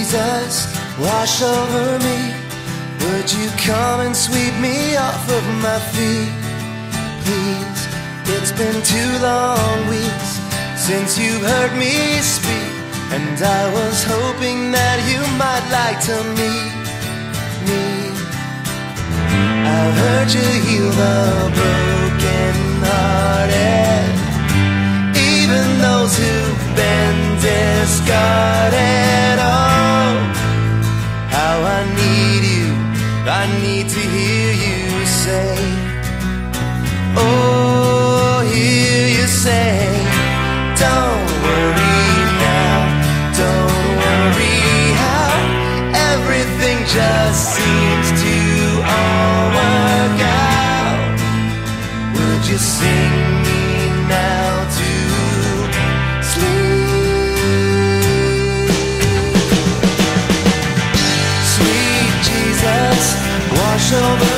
Jesus, wash over me. Would you come and sweep me off of my feet? Please, it's been 2 long weeks since you've heard me speak, and I was hoping that you might like to meet me. I've heard you heal the broken-hearted, even those who've been discarded. Oh, how I need you, I need to hear you say, oh, hear you say, don't worry now, don't worry how everything just seems to all work out. Would you sing me now to sleep? Sweet Jesus, wash over